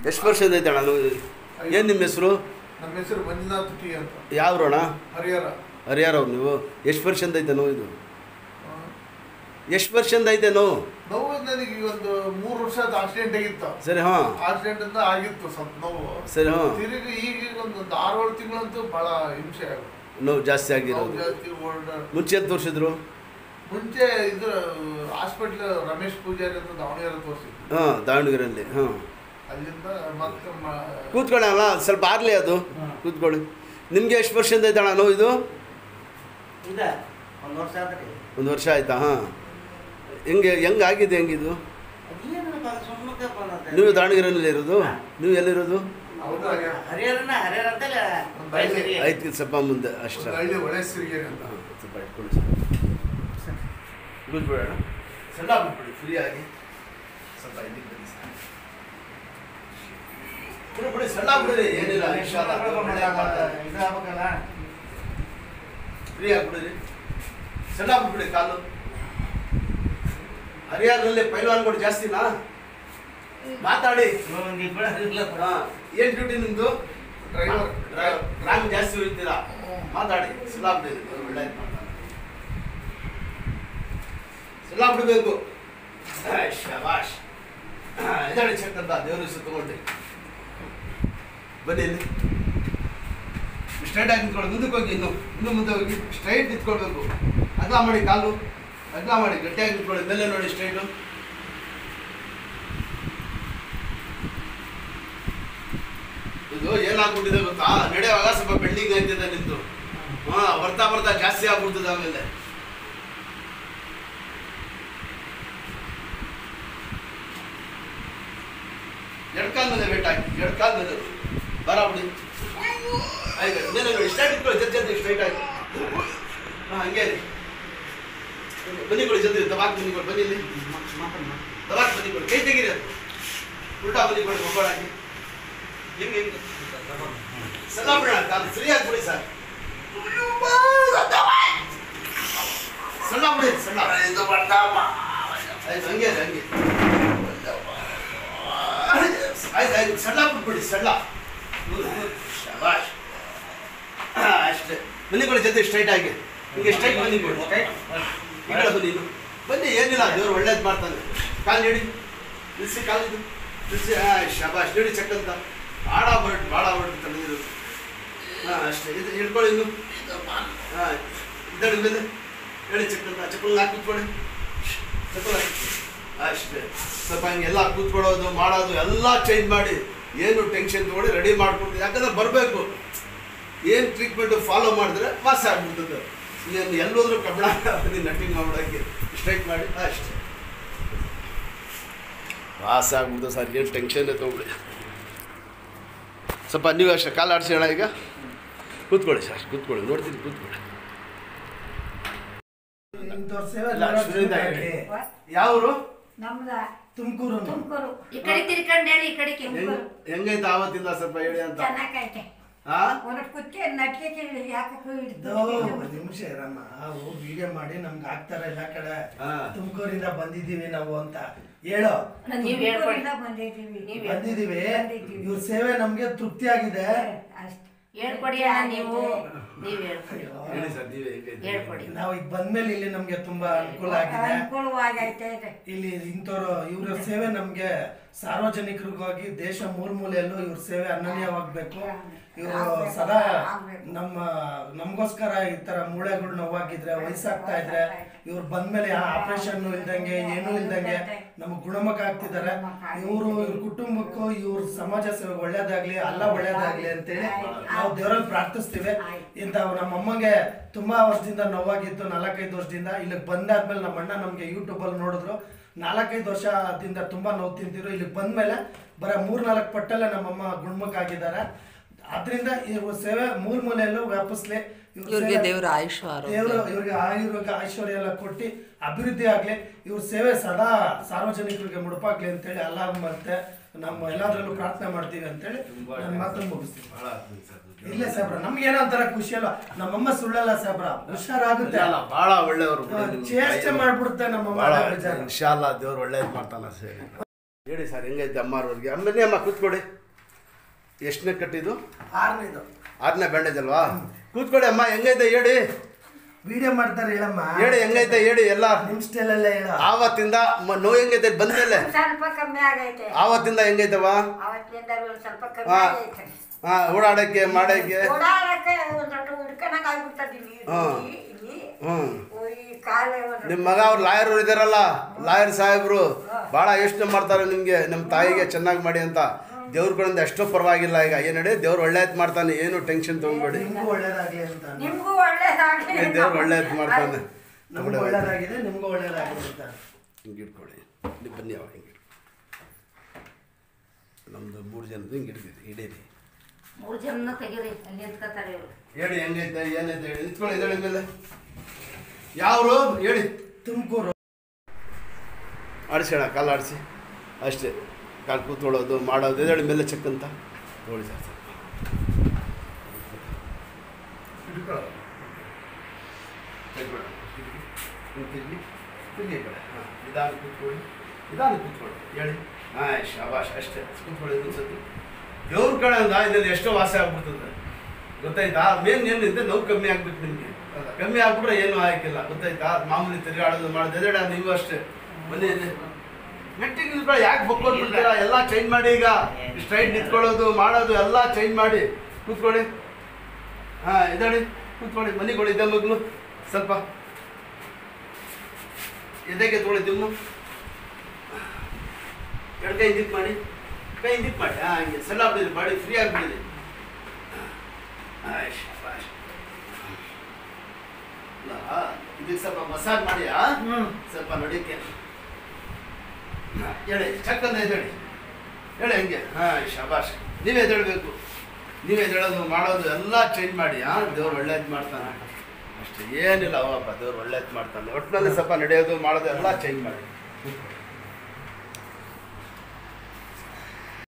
ಎಷ್ಟು ವರ್ಷದ ಐತೆ ಅಣ್ಣ ನೋವು? ಏನು ನಿಮ್ಮ ಹೆಸರು? ನಮ್ಮ ಹೆಸರು ಮಂಜುನಾಥ್ ಟಿ ಅಂತ. ಯಾವ್ರು ಅಣ್ಣ? ಹರಿಹರ. ಹರಿಹರ ಅವ್ರು ನೀವು? ಎಷ್ಟು ವರ್ಷದಿಂದ ಐತೆ ನೋವು ಇದು? ಎಷ್ಟು ವರ್ಷದಿಂದ ಐತೆ ನೋವು? ನೋವು ನನಗೆ ಒಂದು 3 ವರ್ಷದ ಆಕ್ಸಿಡೆಂಟ್ ಆಗಿತ್ತು. ಸರಿ. ಹಾಂ, ಆಕ್ಸಿಡೆಂಟ್ ಅಂತ ಆಗಿತ್ತು ಸ್ವಲ್ಪ ನೋವು. ಸರಿ. ಹಾಂ, ತಿರುಗಿ ಈಗ ಒಂದು 6-7 ತಿಂಗಳಂತೂ ಭಾಳ ಹಿಂಸೆ ಆಗುತ್ತೆ. ನೋವು ಜಾಸ್ತಿ ಆಗಿರೋದು. ಮುಂಚೆ ಅಂತ ತೋರಿಸಿದ್ರು? ಮುಂಚೆ ಇದು ಹಾಸ್ಪಿಟ್ಲ್ ರಮೇಶ್ ಪೂಜಾರಿ ಅಂತ ದಾವಣಗೆರೆ ತೋರಿಸಿದ್ರು. ಹಾಂ, ದಾವಣಗೆರೆಯಲ್ಲಿ. ಹಾಂ, ಅಲ್ಲಿಂದ ಮತ್ತೆ ಕೂತ್ಕೊಳ್ಳೋಣ, ಸ್ವಲ್ಪ ಆಗಲಿ ಅದು. ಕೂತ್ಕೊಳ್ಳಿ. ನಿಮಗೆ ಎಷ್ಟು ವರ್ಷದಿಂದ ಐತೆ ಅಣ್ಣ ನೋವು ಇದು? 1 ವರ್ಷ ಆಯ್ತಾ? ಹಾಂ. ಹೆಂಗಾಗಿದೆ? ಹೆಂಗಿದು? ನೀವು ದಾವಣಗೆರೆಯಲ್ಲಿ ಇರೋದು? ನೀವು ಎಲ್ಲಿರೋದು? ಆಯ್ತು, ಸ್ವಲ್ಪ ಮುಂದೆ ಅಷ್ಟೇ. ಸ್ವಲ್ಪ ಇಟ್ಕೊಳ್ಳಿ, ಕೂತ್ಬಿಡೋಣ. ಸಣ್ಣ ಬಿಟ್ಬಿಡಿ ಫ್ರೀಯಾಗಿ. ಸ್ವಲ್ಪ ಇಲ್ಲಿಗೆ ಬನ್ನಿ ಸರ್. ಬಿಡಿ ಸಣ್ಣ ಬಿಡ್ರಿ, ಏನಿಲ್ಲ. ಫ್ರೀ ಆಗ್ಬಿಡ್ರಿ. ಸಣ್ಣ ಬಿಟ್ಬಿಡಿ ಕಾಲು. ಹರಿಯಾಣದಲ್ಲಿ ಪೈಲ್ವಾನ್ಗಳು ಜಾಸ್ತಿನಾ? ಮಾತಾಡಿ. ಏನು ಡ್ಯೂಟಿ ನಿಮ್ಮದು? ಡ್ರೈವರ್. ರಾಂಗ್ ಜಾಸ್ತಿ ಹೋಗ್ತೀರಾ? ಮಾತಾಡಿ. ಸಲ ಬಿಡಿ, ಒಳ್ಳೆ ಸಲ ಬಿಡಬೇಕು. ಶಬಾಷ್. ಎದಾಡಿ ಚೆಕ್ ಅಂತ ದೇವ್ರ ಸುತ್ತಕೊಂಡ್ರಿ. ಬನ್ನಿ, ಇಲ್ಲಿ ಸ್ಟ್ರೈಟ್ ಆಗಿ ನಿಂತ್ಕೊಳ್ಳಿ. ಮುಂದಕ್ಕೆ ಹೋಗಿ, ಇನ್ನೂ ಮುಂದೆ ಹೋಗಿ. ಸ್ಟ್ರೈಟ್ ನಿಂತ್ಕೊಳ್ಬೇಕು. ಅಗಲ ಮಾಡಿ ಕಾಲು, ಅಗಲ ಮಾಡಿ ಗಟ್ಟಿಯಾಗಿ ನಿಂತ್ಕೊಳ್ಳಿ. ಮೇಲೆ ನೋಡಿ ಸ್ಟ್ರೈಟು. ಇದು ಏನಾಗ್ಬಿಟ್ಟಿದೆ ಗೊತ್ತಾ? ನಡೆಯುವಾಗ ಸ್ವಲ್ಪ ಬೆಂಡಿಂಗ್ ಆಗ್ತಿದೆ ನಿಂತು. ಹಾಂ, ಬರ್ತಾ ಬರ್ತಾ ಜಾಸ್ತಿ ಆಗ್ಬಿಡ್ತದೆ. ಆಮೇಲೆ ಎಡ್ಕಾಲ್ ಮೇಲೆ ವೇಟ್ ಹಾಕಿ. ಎಡ್ಕಾಲ್ ಮೇಲೆ ಬರಾಬಿಡಿ. ಆಯ್ತು, ಮೇಲೆ ನೋಡಿ ಸ್ಟ್ರೈಟ್ ಇಟ್ಕೊಳ್ಳಿ. ಜಲ್ದಿ ಸ್ಟ್ರೈಟ್ ಆಗಿ. ಹಾಂ, ಹಂಗೆ ರೀ. ಬನ್ನಿಕೊಳ್ಳಿ ಜಲ್ದಿ. ದಬಾಕ್ ಬನ್ನಿಕೊಳ್ಳಿ. ಬನ್ನಿ, ಇಲ್ಲಿ ದಬಾಕ್ ಬನ್ನಿಕೊಳ್ಳಿ. ಕೈ ತೆಗೀರಿ. ಅದು ಉಲ್ಟಾ ಬನ್ನಿಕೊಳ್ಳಿ. ಮೊಬೈಲ್ ಹಾಕಿ. ಹಿಂಗೆ ಹಿಂಗೆ ಸಲ ಬಿಡೋಣ. ಕಾಲು ಫ್ರೀ ಆಗಿಬಿಡಿ ಸರ್. ಸಣ್ಣ ಬಿಡಿ, ಸಣ್ಣ. ಆಯ್ತು, ಹಂಗೆ ಹಂಗೆ. ಆಯ್ತು ಆಯ್ತು, ಸಣ್ಣ ಬಿಟ್ಬಿಡಿ. ಸಣ್ಣ. ಶಬಾಷ್. ಅಷ್ಟೇ. ಬನ್ನಿಕೊಳ್ಳಿ ಜಲ್ದಿ ಸ್ಟ್ರೈಟ್ ಆಗಿ. ಹಿಂಗೆ ಸ್ಟ್ರೈಟ್ ಬನ್ನಿಕೊಳ್ಳಿ. ಈ ಕಡೆ ಬನ್ನಿ. ಬನ್ನಿ, ಏನಿಲ್ಲ, ದೇವ್ರು ಒಳ್ಳೇದು ಮಾಡ್ತಾನೆ. ಕಾಲು ನೀಡಿ, ನಿಲ್ಲಿಸಿ. ಕಾಲಿದು ನಿಲ್ಲಿಸಿ. ಹಾಂ, ಶಬಾಷ್. ನೀಡಿ ಚೆಕ್ ಅಂತ. ಭಾಳ ಹೊರಟು ತಂದಿರು. ಹಾಂ, ಅಷ್ಟೇ. ಇದು ಹಿಡ್ಕೊಳ್ಳಿ. ಇನ್ನು ಹಾಂ, ಇದ್ದಾಳೆ ಮೇಲೆ ಹೇಳಿ ಚೆಕ್ ಅಂತ. ಚಪ್ಪಲ್ ಹಾಕಿ ಕೂತ್ಕೊಳ್ಳಿ. ಚಪ್ಪಲ್ ಹಾಕಿ. ಅಷ್ಟೇ. ಸ್ವಲ್ಪ ಹಿಂಗೆಲ್ಲ ಕೂತ್ಕೊಳ್ಳೋದು ಮಾಡೋದು ಎಲ್ಲ ಚೇಂಜ್ ಮಾಡಿ. ಏನು ಟೆನ್ಷನ್ ತೊಗೊಳ್ಳಿ, ರೆಡಿ ಮಾಡ್ಕೊಡ್ತೀವಿ. ಯಾಕಂದ್ರೆ ಬರಬೇಕು. ಏನು ಟ್ರೀಟ್ಮೆಂಟು ಫಾಲೋ ಮಾಡಿದ್ರೆ ವಾಸ ಆಗ್ಬಿಡ್ತದೆ. ಏನು ಎಲ್ಲೋದ್ರೂ ಕಬ್ಬಣ ನಟಿಂಗ್ ಮಾಡೋಕ್ಕೆ ಸ್ಟ್ರೈಟ್ ಮಾಡಿ. ಅಷ್ಟೇ, ವಾಸ ಆಗ್ಬಿಡ್ತದೆ ಸರ್. ಏನು ಟೆನ್ಷನ್ನೇ ತೊಗೊಳ್ಳಿ. ಸ್ವಲ್ಪ ನೀವು ಅಷ್ಟೇ ಕಾಲು ಆಡಿಸೋಣ. ಈಗ ಕೂತ್ಕೊಳ್ಳಿ ಸರ್, ಕೂತ್ಕೊಳ್ಳಿ. ನೋಡ್ತೀನಿ, ಕೂತ್ಕೊಳ್ಳಿ. ಯಾವರು? ತುಮಕೂರು. ಹೆಂಗೈತೆ ಆವತ್ತಿಂದ ಸ್ವಲ್ಪ ಹೇಳಿ ಅಂತ. ನಿಮಿಷ ಇರಮ್ಮ. ನಾವು ವಿಡಿಯೋ ಮಾಡಿ ನಮ್ಗೆ ಹಾಕ್ತಾರ ಎಲ್ಲ ಕಡೆ. ತುಮಕೂರಿಂದ ಬಂದಿದ್ದೀವಿ ನಾವು ಅಂತ ಹೇಳೋ. ಬಂದಿದ್ದೀವಿ. ಇವ್ರ ಸೇವೆ ನಮ್ಗೆ ತೃಪ್ತಿ ಆಗಿದೆ. ನಾವು ಈಗ ಬಂದ್ಮೇಲೆ ಇಲ್ಲಿ ನಮ್ಗೆ ತುಂಬಾ ಅನುಕೂಲ ಆಗಿದೆ. ಇಲ್ಲಿ ಇಂಥವ್ರು ಇವ್ರ ಸೇವೆ ನಮ್ಗೆ ಸಾರ್ವಜನಿಕರಿಗಾಗಿ ದೇಶ ಮೂಲೆಯಲ್ಲೂ ಇವ್ರ ಸೇವೆ ಅನನ್ಯವಾಗಬೇಕು. ಇವರು ಸದಾ ನಮಗೋಸ್ಕರ ಈ ತರ ಮೂಳೆಗಳು ನೋವಾಗಿದ್ರೆ, ವಯಸ್ಸಾಗ್ತಾ ಇದ್ರೆ ಇವ್ರು ಬಂದ್ಮೇಲೆ ಯಾವ ಆಪರೇಷನ್ ಇಲ್ದಂಗೆ ಏನೂ ಇಲ್ದಂಗೆ ನಮಗ್ ಗುಣಮುಖ ಆಗ್ತಿದ್ದಾರೆ. ಇವ್ರ ಕುಟುಂಬಕ್ಕೂ ಇವ್ರ ಸಮಾಜ ಸೇವೆ ಒಳ್ಳೇದಾಗ್ಲಿ, ಅಲ್ಲ ಒಳ್ಳೇದಾಗ್ಲಿ ಅಂತೇಳಿ ನಾವು ದೇವರಲ್ಲಿ ಪ್ರಾರ್ಥಿಸ್ತೀವಿ. ಇಂಥ ನಮ್ಮಮ್ಮಗೆ ತುಂಬಾ ವರ್ಷದಿಂದ ನೋವಾಗಿತ್ತು. 4-5 ವರ್ಷದಿಂದ. ಇಲ್ಲಿಗೆ ಬಂದಾದ್ಮೇಲೆ ನಮ್ಮ ಅಣ್ಣ ನಮ್ಗೆ ಯೂಟ್ಯೂಬಲ್ಲಿ ನೋಡಿದ್ರು. 4-5 ವರ್ಷದಿಂದ ತುಂಬಾ ನೋವು ತಿಂತಿದ್ರು. ಇಲ್ಲಿಗೆ ಬಂದ್ಮೇಲೆ ಬರೀ 3-4 ಪಟ್ಟಲ್ಲೇ ನಮ್ಮಮ್ಮ ಗುಣಮುಖ ಆಗಿದ್ದಾರೆ. ಅದರಿಂದ ಇವ್ರ ಸೇವೆ ಮೂಲೆಯಲ್ಲೂ ವ್ಯಾಪಿಸ್ಲಿ. ಇವ್ರಿಗೆ ದೇವರ ಇವ್ರಿಗೆ ಐಶ್ವರ್ಯ ಎಲ್ಲ ಕೊಟ್ಟು ಅಭಿವೃದ್ಧಿ ಆಗ್ಲಿ. ಇವ್ರ ಸೇವೆ ಸದಾ ಸಾರ್ವಜನಿಕರಿಗೆ ಮುಡುಪಾಗ್ಲಿ ಅಂತೇಳಿ ಅಲ್ಲ ಮತ್ತೆ ನಮ್ಮ ಎಲ್ಲಾದ್ರಲ್ಲೂ ಪ್ರಾರ್ಥನೆ ಮಾಡ್ತೀವಿ ಅಂತೇಳಿ ನನ್ನ ಮಾತನ್ನು ಮುಗಿಸ್ತೀವಿ. ಇಲ್ಲ ಸಾಬ್ರ, ನಮ್ಗೆ ಏನೋ ಒಂಥರ ಖುಷಿ ಅಲ್ಲ. ನಮ್ಮಮ್ಮ ಸುಳ್ಳಲ್ಲ ಸಾಬ್ರ, ಹುಷಾರಾಗುತ್ತೆ. ಬಹಳ ಒಳ್ಳೆಯವರು. ಚೇಷ್ಟೆ ಮಾಡ್ಬಿಡುತ್ತೆ ನಮ್ಮಮ್ಮ. ಇನ್ಶಾ ಅಲ್ಲಾ ದೇವ್ರು ಒಳ್ಳೇದು ಮಾಡ್ತಾನ. ಸರಿ. ಹೇಳಿ ಸರ್ ಹೆಂಗೈತೆ ಅಮ್ಮಾರವ್ರಿಗೆ. ಬನ್ನಿ ಅಮ್ಮ ಕೂತ್ಕೊಡಿ. ಎಷ್ಟನೇ ಕಟ್ಟಿದ್ದು? 6ನೇದು. 6ನೇ ಬ್ಯಾಂಡೇಜ್ ಅಲ್ವಾ? ಕೂತ್ಕೊಡಿ ಅಮ್ಮ. ಹೆಂಗೈತೆ ಹೇಳಿ. ವಿಡಿಯೋ ಮಾಡ್ತಾರೆ ಹೇಳಮ್ಮ. ಹೇಳಿ ಹೆಂಗೈತೆ ಹೇಳಿ. ಎಲ್ಲ ನಿಮ್ಮ ಸ್ಟೈಲಲ್ಲೇ ಹೇಳ. ಆವತ್ತಿಂದ ನೋವು ಹೆಂಗೈತೆ ಬಂದ್ಮೇಲೆ? ಸ್ವಲ್ಪ ಕಮ್ಮಿ ಆಗೈತೆ. ಆವತ್ತಿಂದ ಹೆಂಗೈತವ? ಅವತ್ತಿಂದ ಸ್ವಲ್ಪ ಕಮ್ಮಿ ಆಗೈತೆ. ಓಡಾಡಕ್ಕೆ ಮಾಡಕ್ಕೆ ಓಡಾಡಕ್ಕೆ ಒಂದೊಟ್ಟು ಹುಡ್ಕಣಂಗೆ ಆಗ್ಬಿಡ್ತದೆ. ನಿಮ್ಮ ಮಗ ಅವ್ರು ಲಾಯರ್ ಇದಾರಲ್ಲ, ಲಾಯರ್ ಸಾಹೇಬ್ರು ಭಾಳ ಯೋಚನೆ ಮಾಡ್ತಾರೆ ನಿಮಗೆ, ನಮ್ಮ ತಾಯಿಗೆ ಚೆನ್ನಾಗಿ ಮಾಡಿ ಅಂತ. ದೇವ್ರ ಕಡೆಯಿಂದ ಎಷ್ಟೋ ಪರವಾಗಿಲ್ಲ. ಈಗ ಏನು ಹೇಳಿ, ದೇವ್ರು ಒಳ್ಳೇದು ಮಾಡ್ತಾನೆ, ಏನು ಟೆನ್ಷನ್ ತೊಗೊಂಬೇಡಿ. ನಿಮಗೂ ಒಳ್ಳೇದಾಗಲಿ ಅಂತ. ನಿಮಗೂ ಒಳ್ಳೇದಾಗಲಿ. ದೇವ್ರು ಒಳ್ಳೇದು ಮಾಡ್ತಾನೆ. ನಮಗೂ ಒಳ್ಳೇದಾಗಿದೆ, ನಿಮಗೂ ಒಳ್ಳೇದಾಗಿದೆ ಅಂತ. ಹಿಂಗೆ ಇಟ್ಕೊಳ್ಳಿ. ನೀವು ಬನ್ನಿ ಅವ ಹಿಂಗೆ. ನಮ್ಮದು 3 ಜನದ್ದು ಹಿಂಗೆ ಹಿಡೀರಿ. 3 ಜನ ತೆಗೀರಿ, ಅಲ್ಲಿ ನಿಂತ್ಕೊತಾರೆ ಇವರು. ಹೇಳಿ ಹೆಂಗೈತೆ ಏನೈತೆ ಹೇಳಿ. ನಿಂತ್ಕೊಳ್ಳಿ ಇದಳಿ ಮೇಲೆ. ಯಾವರು ಹೇಳಿ? ತುಮಕೂರು. ಆಡಿಸೋಣ, ಕಾಲು ಆಡಿಸಿ ಅಷ್ಟೇ. ಕಾಲು ಕೂತ್ಕೊಳ್ಳೋದು ಮಾಡೋದು ಇದಳಿ ಮೇಲೆ ಚೆಕ್ ಅಂತ ನೋಡಿ ಸರ್. ನಿಧಾನ ಕೂತ್ಕೊಳ್ಳಿ, ನಿಧಾನ ಕೂತ್ಕೊಳ್ಳಿ. ಹೇಳಿ. ಶಾಬಾಷ್ ಅಷ್ಟೇ. ಕೂತ್ಕೊಳ್ಳಿ ಒಂದ್ಸತಿ. ದೇವ್ರ ಕಡೆಯಿಂದ ಇದರಲ್ಲಿ ಎಷ್ಟೋ ವಾಸ ಆಗ್ಬಿಡ್ತದೆ ಗೊತ್ತಾಯ್ತಾ. ಮೇನ್ ಏನಿದೆ, ನೋವು ಕಮ್ಮಿ ಆಗ್ಬೇಕು ನಿಮಗೆ. ಕಮ್ಮಿ ಆಗ್ಬಿಟ್ರೆ ಏನೂ ಆಗಿಲ್ಲ ಗೊತ್ತಾಯ್ತಾ. ಮಾಮೂಲಿ ತಿರುಗಾಡೋದು ಮಾಡೋದು ಎದಡ. ನೀವು ಅಷ್ಟೇ ಬನ್ನಿ. ಮೆಟ್ಟಿಗೆ ನಿಂತ್ಕೊಳ್ಳಿ. ಯಾಕೆ ಬಕ್ಕೊಟ್ಬಿಡ್ತೀರಾ? ಎಲ್ಲ ಚೇಂಜ್ ಮಾಡಿ. ಈಗ ಸ್ಟ್ರೈಟ್ ನಿಂತ್ಕೊಳ್ಳೋದು ಮಾಡೋದು ಎಲ್ಲ ಚೇಂಜ್ ಮಾಡಿ. ಕೂತ್ಕೊಳ್ಳಿ. ಇದಡಿ ಕೂತ್ಕೊಳ್ಳಿ. ಮನೆಗಳು ಇದೆ ಮಗಳು. ಸ್ವಲ್ಪ ಎದೆಗೆ ತೊಗೊಳ್ಳಿ. ದಿಮ್ಮು ಎರಡು ಕೈ ದಿಕ್ ಮಾಡಿ, ಕೈ ದಿಕ್ ಮಾಡಿ. ಹಂಗೆ ಸಣ್ಣ ಬಿಡಿರಿ, ಬಾಡಿ ಫ್ರೀ ಆಗಿಬಿಡಿರಿ. ಇದಕ್ಕೆ ಸ್ವಲ್ಪ ಮಸಾಜ್ ಮಾಡಿ. ಸ್ವಲ್ಪ ನಡಿಕೆ ಹೇಳಿ. ಚಕ್ಕಂದ ಎದ್ದೇಳಿ. ಹೇಳಿ ಹಂಗೆ. ಶಾಬಾಷ್. ನೀವೇ ಎದ್ದೇಳಬೇಕು. ನೀವೇ ಎದ್ದೇಳೋದು ಮಾಡೋದು ಎಲ್ಲ ಚೇಂಜ್ ಮಾಡಿ. ದೇವ್ರು ಒಳ್ಳೇದು ಮಾಡ್ತಾನೆ ಅಷ್ಟೇ, ಏನಿಲ್ಲ. ಅವಪ್ಪ ದೇವ್ರು ಒಳ್ಳೇದು ಮಾಡ್ತಾನೆ. ಒಟ್ಟಿನಲ್ಲಿ ಸ್ವಲ್ಪ ನಡೆಯೋದು ಮಾಡೋದು ಎಲ್ಲ ಚೇಂಜ್ ಮಾಡಿ.